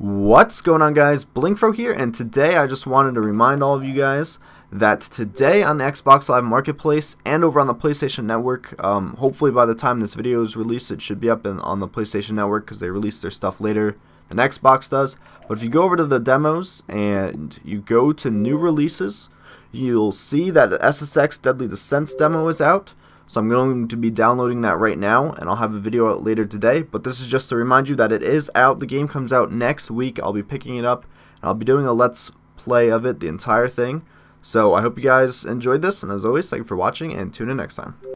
What's going on, guys? blinkFRO here, and today I just wanted to remind all of you guys that today on the Xbox Live Marketplace and over on the PlayStation Network, hopefully by the time this video is released it should be up on the PlayStation Network because they release their stuff later than Xbox does. But if you go over to the demos and you go to new releases, you'll see that the SSX Deadly Descents Demo is out. So I'm going to be downloading that right now, and I'll have a video out later today. But this is just to remind you that it is out. The game comes out next week. I'll be picking it up, and I'll be doing a Let's Play of it, the entire thing. So I hope you guys enjoyed this, and as always, thank you for watching, and tune in next time.